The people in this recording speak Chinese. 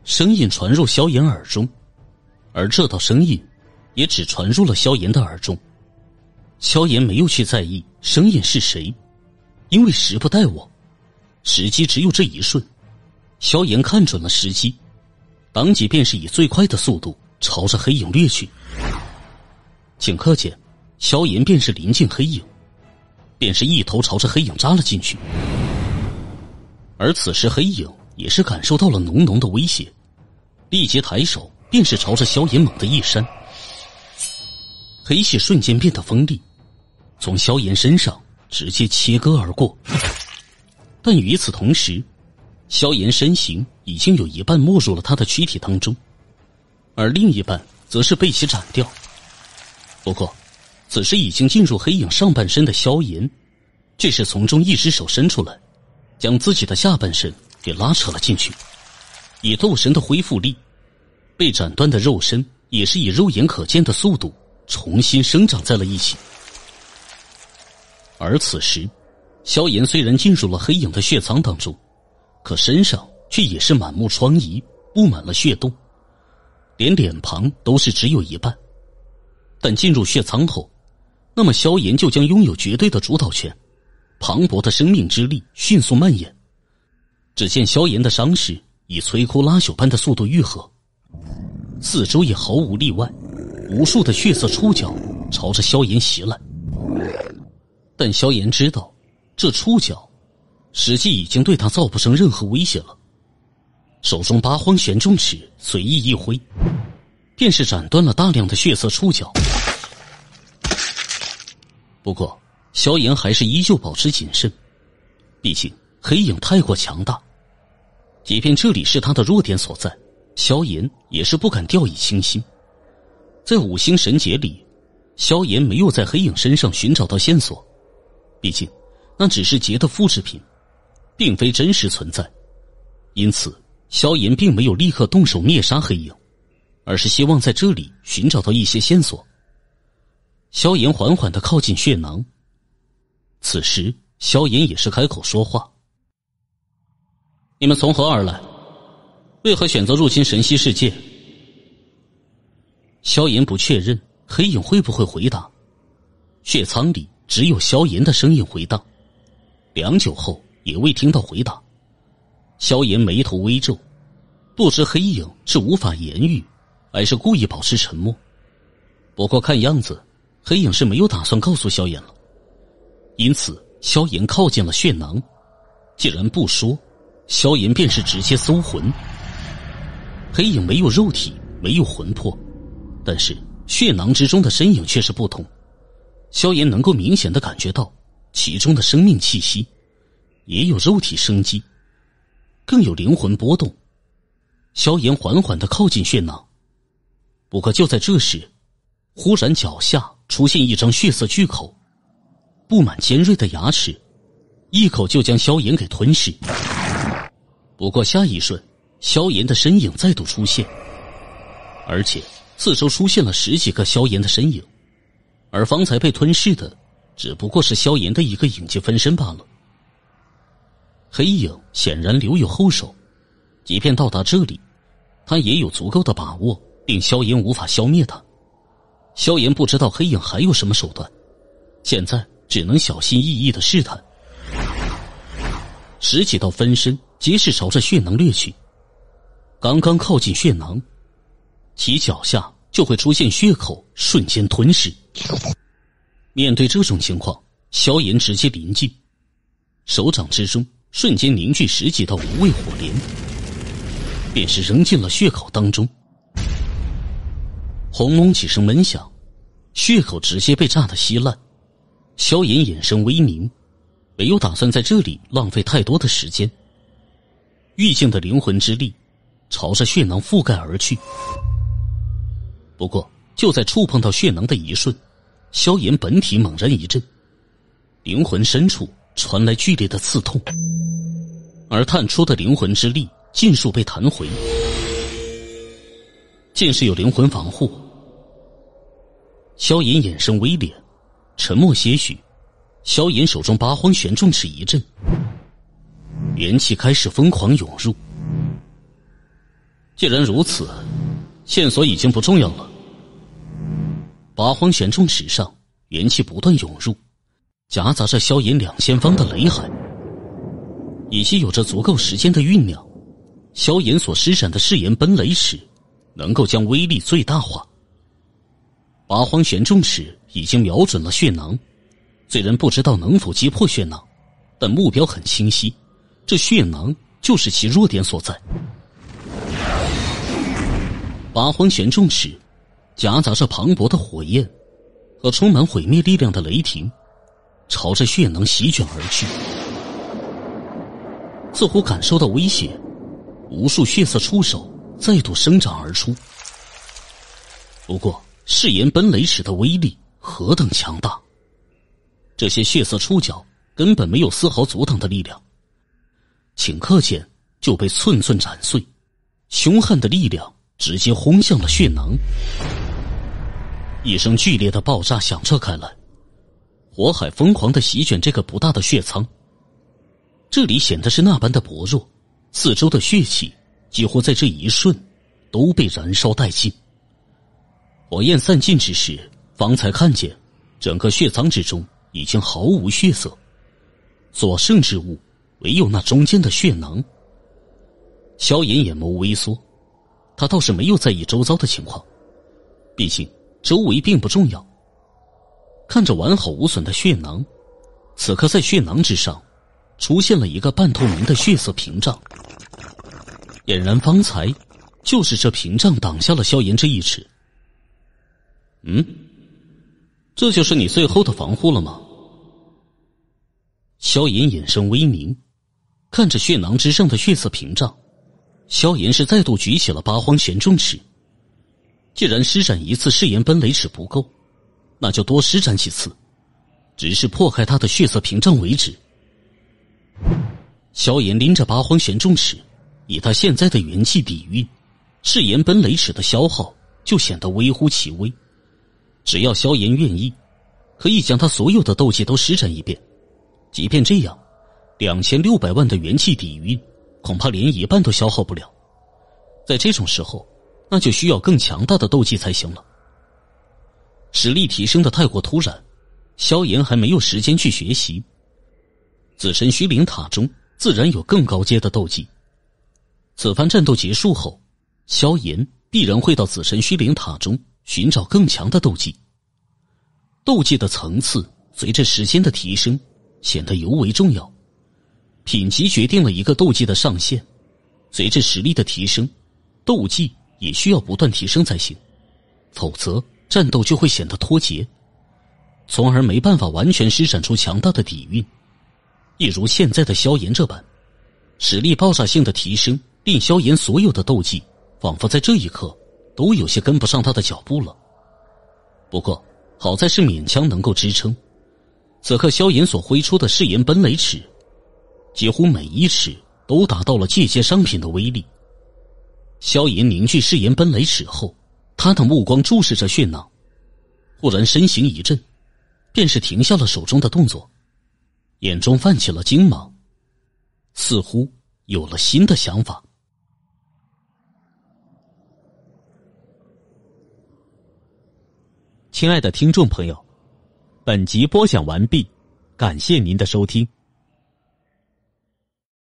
声音传入萧炎耳中，而这道声音也只传入了萧炎的耳中。萧炎没有去在意声音是谁，因为时不待我，时机只有这一瞬。萧炎看准了时机，当即便是以最快的速度朝着黑影掠去。顷刻间，萧炎便是临近黑影，便是一头朝着黑影扎了进去。而此时黑影也是感受到了浓浓的威胁，立即抬手便是朝着萧炎猛地一扇，黑气瞬间变得锋利，从萧炎身上直接切割而过。但与此同时，萧炎身形已经有一半没入了他的躯体当中，而另一半则是被其斩掉。不过此时已经进入黑影上半身的萧炎，这是从中一只手伸出来，将自己的下半身给拉扯了进去，以斗神的恢复力，被斩断的肉身也是以肉眼可见的速度重新生长在了一起。而此时萧炎虽然进入了黑影的血苍当中，可身上却也是满目疮痍，布满了血洞，连脸庞都是只有一半。但进入血苍后，那么萧炎就将拥有绝对的主导权，磅礴的生命之力迅速蔓延。只见萧炎的伤势以摧枯拉朽般的速度愈合，四周也毫无例外，无数的血色触角朝着萧炎袭来。但萧炎知道，这触角实际已经对他造不成任何威胁了。手中八荒玄重尺随意一挥，便是斩断了大量的血色触角。不过萧炎还是依旧保持谨慎，毕竟黑影太过强大，即便这里是他的弱点所在，萧炎也是不敢掉以轻心。在五星神劫里，萧炎没有在黑影身上寻找到线索，毕竟那只是劫的复制品，并非真实存在，因此萧炎并没有立刻动手灭杀黑影，而是希望在这里寻找到一些线索。萧炎缓缓地靠近血囊，此时萧炎也是开口说话：你们从何而来？为何选择入侵神息世界？萧炎不确认黑影会不会回答，血苍里只有萧炎的声音回荡，良久后也未听到回答。萧炎眉头微皱，不知黑影是无法言语，还是故意保持沉默。不过看样子黑影是没有打算告诉萧炎了，因此萧炎靠近了血囊，既然不说，萧炎便是直接搜魂。黑影没有肉体，没有魂魄，但是血囊之中的身影却是不同，萧炎能够明显地感觉到其中的生命气息，也有肉体生机，更有灵魂波动。萧炎缓缓地靠近血囊，不过就在这时，忽然脚下出现一张血色巨口，布满尖锐的牙齿，一口就将萧炎给吞噬。不过下一瞬，萧炎的身影再度出现，而且四周出现了10几个萧炎的身影，而方才被吞噬的只不过是萧炎的一个影迹分身罢了。黑影显然留有后手，即便到达这里，他也有足够的把握令萧炎无法消灭他。萧炎不知道黑影还有什么手段，现在只能小心翼翼地试探。10几道分身皆是朝着血囊掠去，刚刚靠近血囊，其脚下就会出现血口，瞬间吞噬。面对这种情况，萧炎直接临近，手掌之中瞬间凝聚10几道无畏火莲，便是扔进了血口当中。轰隆几声闷响，血口直接被炸得稀烂。萧炎眼神微凝，没有打算在这里浪费太多的时间，欲尽的灵魂之力朝着血囊覆盖而去。不过就在触碰到血囊的一瞬，萧炎本体猛然一震，灵魂深处传来剧烈的刺痛，而探出的灵魂之力尽数被弹回。竟是有灵魂防护。萧炎眼神微敛，沉默些许，萧炎手中八荒玄重尺一震，元气开始疯狂涌入。 既然如此，线索已经不重要了。八荒玄重尺上元气不断涌入，夹杂着萧炎两千方的雷海，以及有着足够时间的酝酿，萧炎所施展的誓言奔雷尺能够将威力最大化。八荒玄重尺已经瞄准了血囊，虽然不知道能否击破血囊，但目标很清晰，这血囊就是其弱点所在。八荒玄重尺夹杂着磅礴的火焰和充满毁灭力量的雷霆，朝着血囊席卷而去。似乎感受到威胁，无数血色触手再度生长而出。不过誓言奔雷尺的威力何等强大，这些血色触角根本没有丝毫阻挡的力量，顷刻间就被寸寸斩碎，凶悍的力量直接轰向了血囊。一声剧烈的爆炸响彻开来，火海疯狂地席卷这个不大的血仓。这里显得是那般的薄弱，四周的血气几乎在这一瞬都被燃烧殆尽。火焰散尽之时，方才看见整个血仓之中已经毫无血色，所剩之物唯有那中间的血囊。萧炎眼眸微缩，他倒是没有在意周遭的情况，毕竟周围并不重要。看着完好无损的血囊，此刻在血囊之上出现了一个半透明的血色屏障，俨然方才就是这屏障挡下了萧炎这一尺。这就是你最后的防护了吗？萧炎眼神微凝，看着血囊之上的血色屏障，萧炎是再度举起了八荒玄重尺。既然施展一次誓言奔雷尺不够，那就多施展几次，直至破开他的血色屏障为止。萧炎拎着八荒玄重尺，以他现在的元气底蕴，誓言奔雷尺的消耗就显得微乎其微。只要萧炎愿意，可以将他所有的斗技都施展一遍。即便这样，2600万的元气底蕴恐怕连一半都消耗不了。在这种时候，那就需要更强大的斗技才行了。实力提升的太过突然，萧炎还没有时间去学习。紫神虚灵塔中自然有更高阶的斗技，此番战斗结束后，萧炎必然会到紫神虚灵塔中寻找更强的斗技。斗技的层次随着时间的提升显得尤为重要，品级决定了一个斗技的上限，随着实力的提升，斗技也需要不断提升才行，否则战斗就会显得脱节，从而没办法完全施展出强大的底蕴。一如现在的萧炎这般，实力爆炸性的提升令萧炎所有的斗技仿佛在这一刻都有些跟不上他的脚步了。不过好在是勉强能够支撑。此刻萧炎所挥出的誓言奔雷尺，几乎每一尺都达到了界阶商品的威力。萧炎凝聚誓言奔雷尺后，他的目光注视着血囊，忽然身形一震，便是停下了手中的动作，眼中泛起了惊芒，似乎有了新的想法。 亲爱的听众朋友，本集播讲完毕，感谢您的收听。